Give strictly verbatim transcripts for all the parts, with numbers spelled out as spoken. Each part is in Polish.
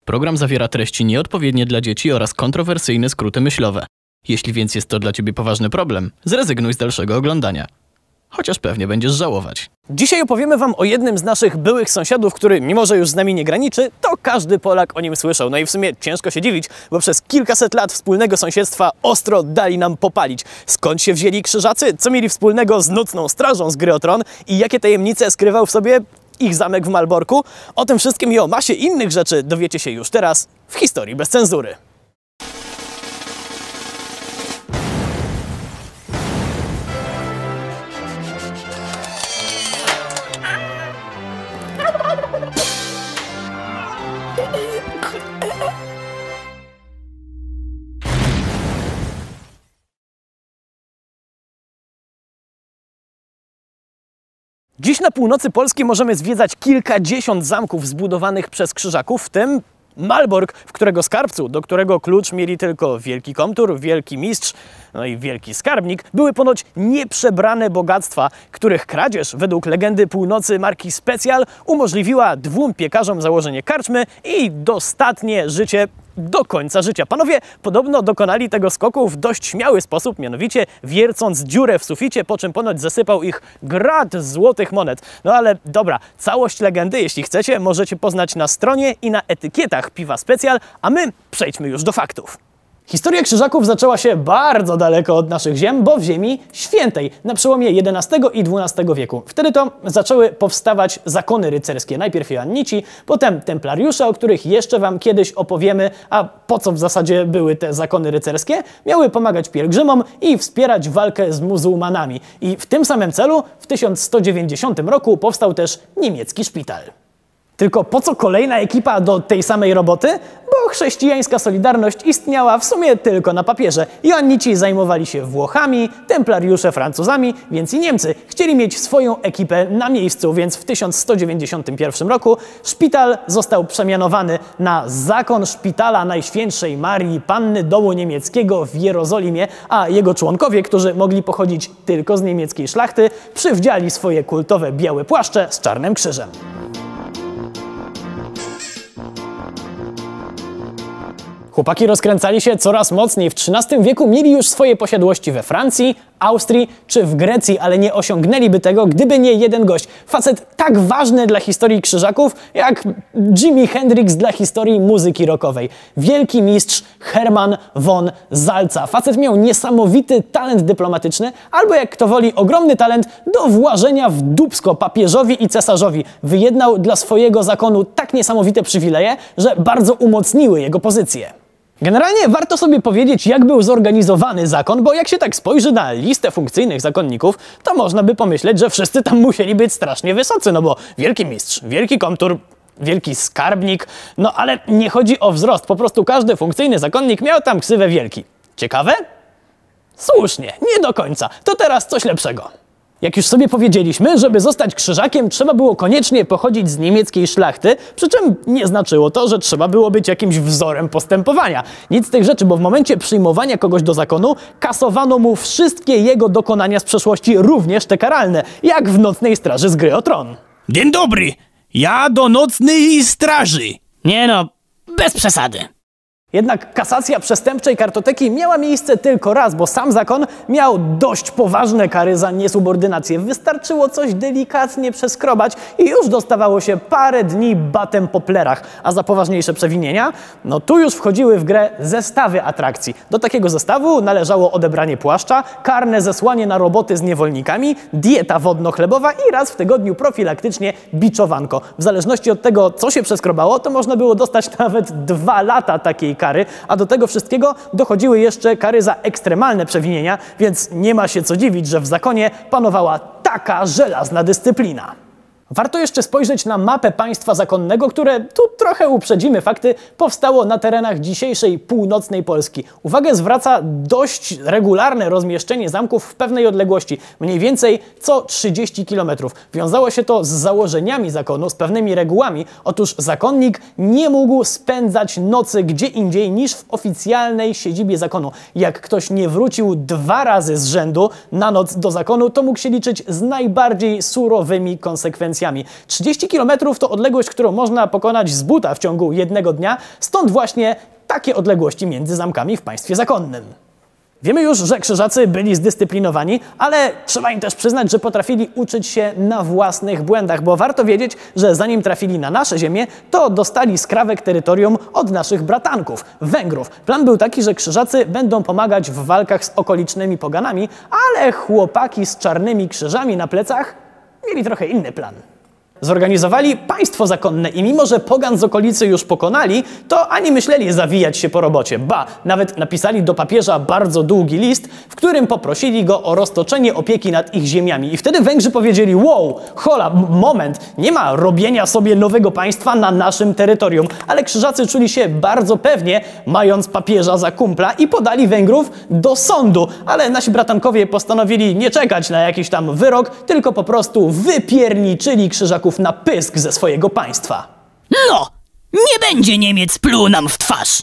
Program zawiera treści nieodpowiednie dla dzieci oraz kontrowersyjne skróty myślowe. Jeśli więc jest to dla ciebie poważny problem, zrezygnuj z dalszego oglądania. Chociaż pewnie będziesz żałować. Dzisiaj opowiemy wam o jednym z naszych byłych sąsiadów, który mimo że już z nami nie graniczy, to każdy Polak o nim słyszał. No i w sumie ciężko się dziwić, bo przez kilkaset lat wspólnego sąsiedztwa ostro dali nam popalić. Skąd się wzięli Krzyżacy? Co mieli wspólnego z nocną strażą z Gry o Tron? I jakie tajemnice skrywał w sobie ich zamek w Malborku? O tym wszystkim i o masie innych rzeczy dowiecie się już teraz w Historii bez cenzury. Dziś na północy Polski możemy zwiedzać kilkadziesiąt zamków zbudowanych przez Krzyżaków, w tym Malbork, w którego skarbcu, do którego klucz mieli tylko wielki komtur, wielki mistrz, no i wielki skarbnik, były ponoć nieprzebrane bogactwa, których kradzież według legendy północy marki Specjal umożliwiła dwóm piekarzom założenie karczmy i dostatnie życie do końca życia. Panowie podobno dokonali tego skoku w dość śmiały sposób, mianowicie wiercąc dziurę w suficie, po czym ponoć zasypał ich grad złotych monet. No ale dobra, całość legendy, jeśli chcecie, możecie poznać na stronie i na etykietach piwa Specjal, a my przejdźmy już do faktów. Historia Krzyżaków zaczęła się bardzo daleko od naszych ziem, bo w ziemi świętej, na przełomie jedenastego i dwunastego wieku. Wtedy to zaczęły powstawać zakony rycerskie. Najpierw Joannici, potem templariusze, o których jeszcze wam kiedyś opowiemy, a po co w zasadzie były te zakony rycerskie? Miały pomagać pielgrzymom i wspierać walkę z muzułmanami. I w tym samym celu w tysiąc sto dziewięćdziesiątym roku powstał też niemiecki szpital. Tylko po co kolejna ekipa do tej samej roboty? Bo chrześcijańska Solidarność istniała w sumie tylko na papierze. Joannici zajmowali się Włochami, templariusze Francuzami, więc i Niemcy chcieli mieć swoją ekipę na miejscu, więc w tysiąc sto dziewięćdziesiątym pierwszym roku szpital został przemianowany na Zakon Szpitala Najświętszej Marii Panny Domu Niemieckiego w Jerozolimie, a jego członkowie, którzy mogli pochodzić tylko z niemieckiej szlachty, przywdziali swoje kultowe białe płaszcze z czarnym krzyżem. Chłopaki rozkręcali się coraz mocniej. W trzynastym wieku mieli już swoje posiadłości we Francji, Austrii czy w Grecji, ale nie osiągnęliby tego, gdyby nie jeden gość. Facet tak ważny dla historii Krzyżaków, jak Jimi Hendrix dla historii muzyki rockowej. Wielki mistrz Hermann von Salza. Facet miał niesamowity talent dyplomatyczny, albo jak kto woli, ogromny talent do włażenia w dupsko papieżowi i cesarzowi. Wyjednał dla swojego zakonu tak niesamowite przywileje, że bardzo umocniły jego pozycję. Generalnie warto sobie powiedzieć, jak był zorganizowany zakon, bo jak się tak spojrzy na listę funkcyjnych zakonników, to można by pomyśleć, że wszyscy tam musieli być strasznie wysocy, no bo wielki mistrz, wielki komtur, wielki skarbnik, no ale nie chodzi o wzrost, po prostu każdy funkcyjny zakonnik miał tam ksywę wielki. Ciekawe? Słusznie, nie do końca. To teraz coś lepszego. Jak już sobie powiedzieliśmy, żeby zostać Krzyżakiem, trzeba było koniecznie pochodzić z niemieckiej szlachty, przy czym nie znaczyło to, że trzeba było być jakimś wzorem postępowania. Nic z tych rzeczy, bo w momencie przyjmowania kogoś do zakonu kasowano mu wszystkie jego dokonania z przeszłości, również te karalne, jak w Nocnej Straży z Gry o Tron. Dzień dobry, ja do Nocnej Straży. Nie no, bez przesady. Jednak kasacja przestępczej kartoteki miała miejsce tylko raz, bo sam zakon miał dość poważne kary za niesubordynację. Wystarczyło coś delikatnie przeskrobać i już dostawało się parę dni batem po plerach. A za poważniejsze przewinienia, no tu już wchodziły w grę zestawy atrakcji. Do takiego zestawu należało odebranie płaszcza, karne zesłanie na roboty z niewolnikami, dieta wodno-chlebowa i raz w tygodniu profilaktycznie biczowanko. W zależności od tego, co się przeskrobało, to można było dostać nawet dwa lata takiej kary, a do tego wszystkiego dochodziły jeszcze kary za ekstremalne przewinienia, więc nie ma się co dziwić, że w zakonie panowała taka żelazna dyscyplina. Warto jeszcze spojrzeć na mapę państwa zakonnego, które, tu trochę uprzedzimy fakty, powstało na terenach dzisiejszej północnej Polski. Uwagę zwraca dość regularne rozmieszczenie zamków w pewnej odległości, mniej więcej co trzydzieści kilometrów. Wiązało się to z założeniami zakonu, z pewnymi regułami. Otóż zakonnik nie mógł spędzać nocy gdzie indziej niż w oficjalnej siedzibie zakonu. Jak ktoś nie wrócił dwa razy z rzędu na noc do zakonu, to mógł się liczyć z najbardziej surowymi konsekwencjami. prowincjami. trzydzieści kilometrów to odległość, którą można pokonać z buta w ciągu jednego dnia, stąd właśnie takie odległości między zamkami w państwie zakonnym. Wiemy już, że Krzyżacy byli zdyscyplinowani, ale trzeba im też przyznać, że potrafili uczyć się na własnych błędach, bo warto wiedzieć, że zanim trafili na nasze ziemię, to dostali skrawek terytorium od naszych bratanków, Węgrów. Plan był taki, że Krzyżacy będą pomagać w walkach z okolicznymi poganami, ale chłopaki z czarnymi krzyżami na plecach mieli trochę inny plan. Zorganizowali państwo zakonne i mimo, że pogan z okolicy już pokonali, to ani myśleli zawijać się po robocie. Ba, nawet napisali do papieża bardzo długi list, w którym poprosili go o roztoczenie opieki nad ich ziemiami. I wtedy Węgrzy powiedzieli: wow, hola, moment, nie ma robienia sobie nowego państwa na naszym terytorium. Ale Krzyżacy czuli się bardzo pewnie, mając papieża za kumpla, i podali Węgrów do sądu. Ale nasi bratankowie postanowili nie czekać na jakiś tam wyrok, tylko po prostu wypierniczyli Krzyżaków na pysk ze swojego państwa. No, nie będzie Niemiec pluł nam w twarz.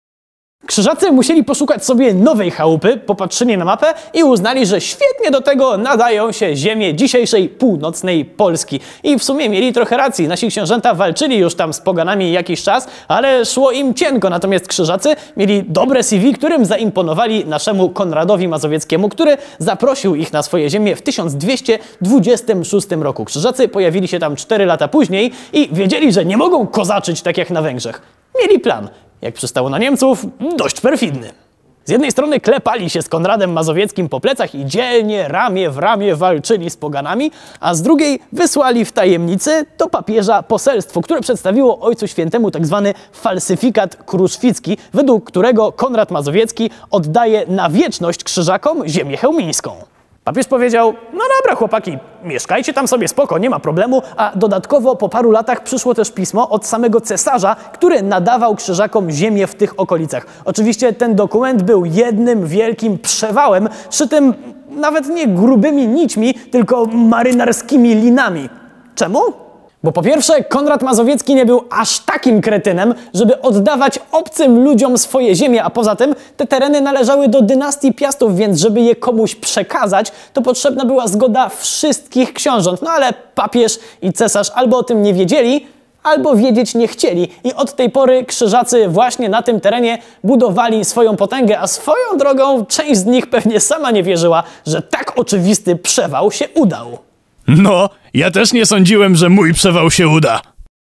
Krzyżacy musieli poszukać sobie nowej chałupy, popatrzyli na mapę i uznali, że świetnie do tego nadają się ziemie dzisiejszej północnej Polski. I w sumie mieli trochę racji. Nasi książęta walczyli już tam z poganami jakiś czas, ale szło im cienko. Natomiast Krzyżacy mieli dobre C V, którym zaimponowali naszemu Konradowi Mazowieckiemu, który zaprosił ich na swoje ziemię w tysiąc dwieście dwudziestym szóstym roku. Krzyżacy pojawili się tam cztery lata później i wiedzieli, że nie mogą kozaczyć tak jak na Węgrzech. Mieli plan. Jak przystało na Niemców, dość perfidny. Z jednej strony klepali się z Konradem Mazowieckim po plecach i dzielnie, ramię w ramię walczyli z poganami, a z drugiej wysłali w tajemnicy do papieża poselstwo, które przedstawiło Ojcu Świętemu tak zwany falsyfikat kruszwicki, według którego Konrad Mazowiecki oddaje na wieczność Krzyżakom ziemię chełmińską. Papież powiedział: no dobra chłopaki, mieszkajcie tam sobie spoko, nie ma problemu, a dodatkowo po paru latach przyszło też pismo od samego cesarza, który nadawał Krzyżakom ziemię w tych okolicach. Oczywiście ten dokument był jednym wielkim przewałem, szytym nawet nie grubymi nićmi, tylko marynarskimi linami. Czemu? Bo po pierwsze, Konrad Mazowiecki nie był aż takim kretynem, żeby oddawać obcym ludziom swoje ziemie, a poza tym te tereny należały do dynastii Piastów, więc żeby je komuś przekazać, to potrzebna była zgoda wszystkich książąt. No ale papież i cesarz albo o tym nie wiedzieli, albo wiedzieć nie chcieli. I od tej pory Krzyżacy właśnie na tym terenie budowali swoją potęgę, a swoją drogą część z nich pewnie sama nie wierzyła, że tak oczywisty przewał się udał. No, ja też nie sądziłem, że mój przewał się uda.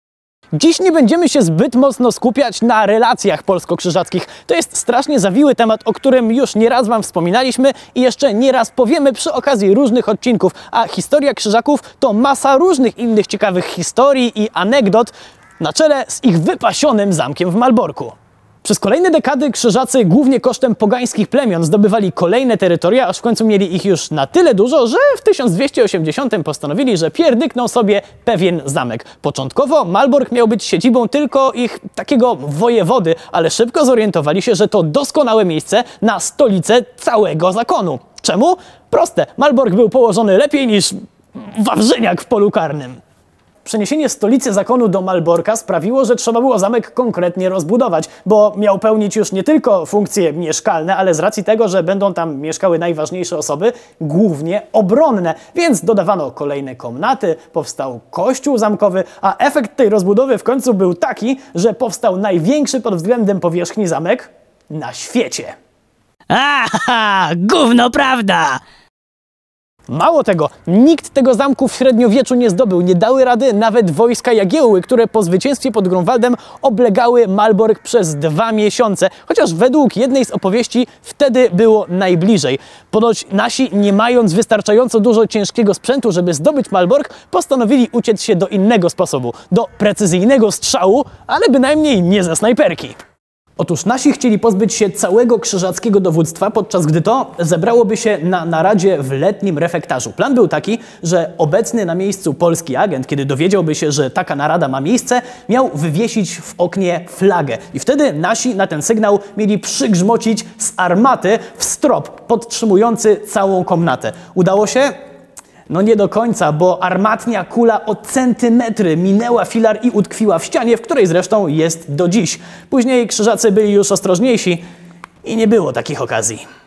Dziś nie będziemy się zbyt mocno skupiać na relacjach polsko-krzyżackich. To jest strasznie zawiły temat, o którym już nieraz wam wspominaliśmy i jeszcze nieraz powiemy przy okazji różnych odcinków. A historia Krzyżaków to masa różnych innych ciekawych historii i anegdot, na czele z ich wypasionym zamkiem w Malborku. Przez kolejne dekady Krzyżacy głównie kosztem pogańskich plemion zdobywali kolejne terytoria, aż w końcu mieli ich już na tyle dużo, że w tysiąc dwieście osiemdziesiątym postanowili, że pierdykną sobie pewien zamek. Początkowo Malbork miał być siedzibą tylko ich takiego wojewody, ale szybko zorientowali się, że to doskonałe miejsce na stolicę całego zakonu. Czemu? Proste. Malbork był położony lepiej niż Wawrzyniak w polu karnym. Przeniesienie stolicy zakonu do Malborka sprawiło, że trzeba było zamek konkretnie rozbudować, bo miał pełnić już nie tylko funkcje mieszkalne, ale z racji tego, że będą tam mieszkały najważniejsze osoby, głównie obronne. Więc dodawano kolejne komnaty, powstał kościół zamkowy, a efekt tej rozbudowy w końcu był taki, że powstał największy pod względem powierzchni zamek na świecie. Aha, gówno prawda! Mało tego, nikt tego zamku w średniowieczu nie zdobył. Nie dały rady nawet wojska Jagiełły, które po zwycięstwie pod Grunwaldem oblegały Malbork przez dwa miesiące. Chociaż według jednej z opowieści wtedy było najbliżej. Ponoć nasi, nie mając wystarczająco dużo ciężkiego sprzętu, żeby zdobyć Malbork, postanowili uciec się do innego sposobu. Do precyzyjnego strzału, ale bynajmniej nie ze snajperki. Otóż nasi chcieli pozbyć się całego krzyżackiego dowództwa, podczas gdy to zebrałoby się na naradzie w letnim refektarzu. Plan był taki, że obecny na miejscu polski agent, kiedy dowiedziałby się, że taka narada ma miejsce, miał wywiesić w oknie flagę. I wtedy nasi na ten sygnał mieli przygrzmocić z armaty w strop podtrzymujący całą komnatę. Udało się? No nie do końca, bo armatnia kula o centymetry minęła filar i utkwiła w ścianie, w której zresztą jest do dziś. Później krzyżacy byli już ostrożniejsi i nie było takich okazji.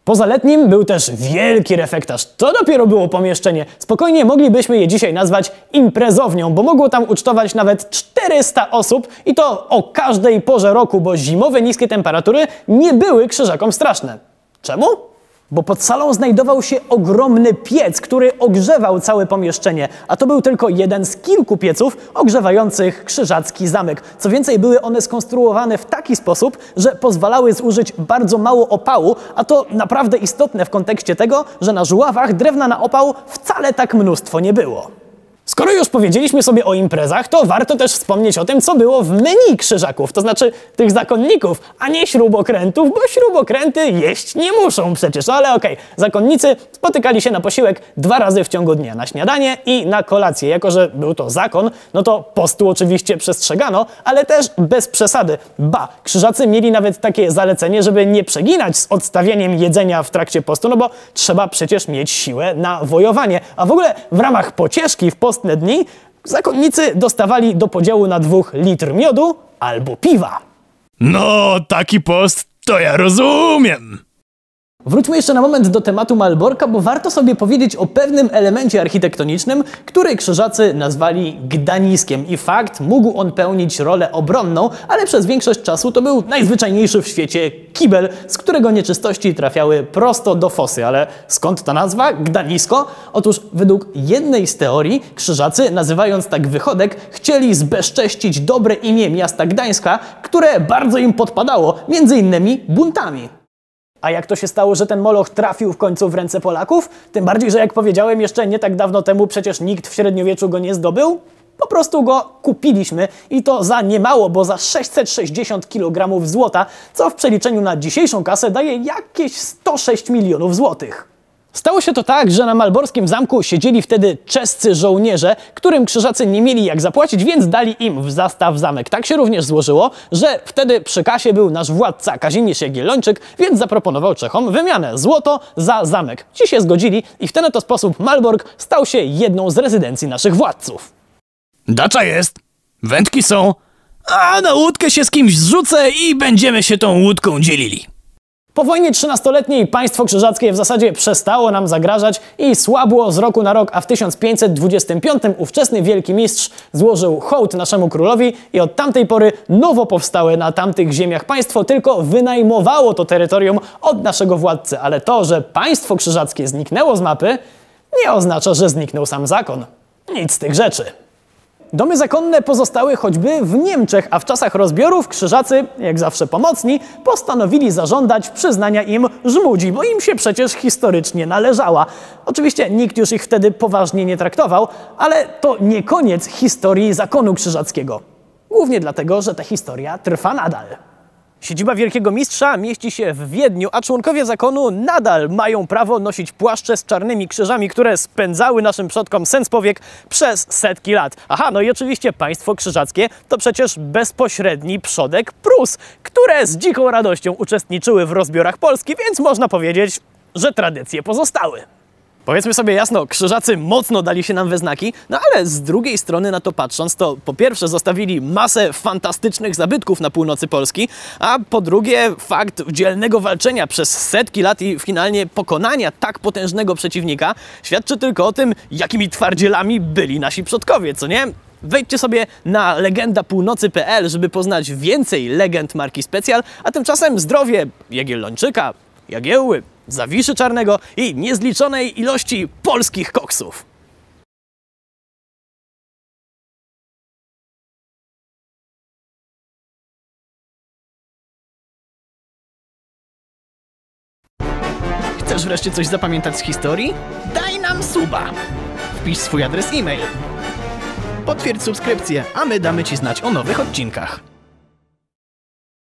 Poza letnim był też wielki refektarz. To dopiero było pomieszczenie. Spokojnie moglibyśmy je dzisiaj nazwać imprezownią, bo mogło tam ucztować nawet czterysta osób i to o każdej porze roku, bo zimowe niskie temperatury nie były krzyżakom straszne. Czemu? Bo pod salą znajdował się ogromny piec, który ogrzewał całe pomieszczenie, a to był tylko jeden z kilku pieców ogrzewających krzyżacki zamek. Co więcej, były one skonstruowane w taki sposób, że pozwalały zużyć bardzo mało opału, a to naprawdę istotne w kontekście tego, że na Żuławach drewna na opał wcale tak mnóstwo nie było. Skoro już powiedzieliśmy sobie o imprezach, to warto też wspomnieć o tym, co było w menu krzyżaków, to znaczy tych zakonników, a nie śrubokrętów, bo śrubokręty jeść nie muszą przecież, ale okej, okay. Zakonnicy spotykali się na posiłek dwa razy w ciągu dnia, na śniadanie i na kolację. Jako że był to zakon, no to postu oczywiście przestrzegano, ale też bez przesady. Ba, krzyżacy mieli nawet takie zalecenie, żeby nie przeginać z odstawieniem jedzenia w trakcie postu, no bo trzeba przecież mieć siłę na wojowanie. A w ogóle w ramach pocieszki w post dni zakonnicy dostawali do podziału na dwóch litr miodu albo piwa. No, taki post to ja rozumiem. Wróćmy jeszcze na moment do tematu Malborka, bo warto sobie powiedzieć o pewnym elemencie architektonicznym, który krzyżacy nazwali Gdaniskiem. I fakt, mógł on pełnić rolę obronną, ale przez większość czasu to był najzwyczajniejszy w świecie kibel, z którego nieczystości trafiały prosto do fosy. Ale skąd ta nazwa? Gdanisko? Otóż według jednej z teorii krzyżacy, nazywając tak wychodek, chcieli zbezcześcić dobre imię miasta Gdańska, które bardzo im podpadało, między innymi buntami. A jak to się stało, że ten moloch trafił w końcu w ręce Polaków? Tym bardziej, że jak powiedziałem jeszcze nie tak dawno temu, przecież nikt w średniowieczu go nie zdobył. Po prostu go kupiliśmy i to za niemało, bo za sześćset sześćdziesiąt kilogramów złota, co w przeliczeniu na dzisiejszą kasę daje jakieś sto sześć milionów złotych. Stało się to tak, że na malborskim zamku siedzieli wtedy czescy żołnierze, którym krzyżacy nie mieli jak zapłacić, więc dali im w zastaw zamek. Tak się również złożyło, że wtedy przy kasie był nasz władca Kazimierz Jagiellończyk, więc zaproponował Czechom wymianę złoto za zamek. Ci się zgodzili i w ten oto sposób Malbork stał się jedną z rezydencji naszych władców. Dacza jest, wędki są, a na łódkę się z kimś zrzucę i będziemy się tą łódką dzielili. Po wojnie trzynastoletniej państwo krzyżackie w zasadzie przestało nam zagrażać i słabło z roku na rok, a w tysiąc pięćset dwudziestym piątym ówczesny wielki mistrz złożył hołd naszemu królowi i od tamtej pory nowo powstałe na tamtych ziemiach państwo tylko wynajmowało to terytorium od naszego władcy, ale to, że państwo krzyżackie zniknęło z mapy, nie oznacza, że zniknął sam zakon. Nic z tych rzeczy. Domy zakonne pozostały choćby w Niemczech, a w czasach rozbiorów krzyżacy, jak zawsze pomocni, postanowili zażądać przyznania im żmudzi, bo im się przecież historycznie należała. Oczywiście nikt już ich wtedy poważnie nie traktował, ale to nie koniec historii zakonu krzyżackiego. Głównie dlatego, że ta historia trwa nadal. Siedziba Wielkiego Mistrza mieści się w Wiedniu, a członkowie zakonu nadal mają prawo nosić płaszcze z czarnymi krzyżami, które spędzały naszym przodkom sens powiek przez setki lat. Aha, no i oczywiście państwo krzyżackie to przecież bezpośredni przodek Prus, które z dziką radością uczestniczyły w rozbiorach Polski, więc można powiedzieć, że tradycje pozostały. Powiedzmy sobie jasno, krzyżacy mocno dali się nam we znaki, no ale z drugiej strony na to patrząc, to po pierwsze zostawili masę fantastycznych zabytków na północy Polski, a po drugie fakt dzielnego walczenia przez setki lat i finalnie pokonania tak potężnego przeciwnika świadczy tylko o tym, jakimi twardzielami byli nasi przodkowie, co nie? Wejdźcie sobie na legenda północy kropka p l, żeby poznać więcej legend marki Specjal, a tymczasem zdrowie Jagiellończyka, Jagiełły, Zawiszy Czarnego i niezliczonej ilości polskich koksów. Chcesz wreszcie coś zapamiętać z historii? Daj nam suba! Wpisz swój adres e-mail. Potwierdź subskrypcję, a my damy Ci znać o nowych odcinkach.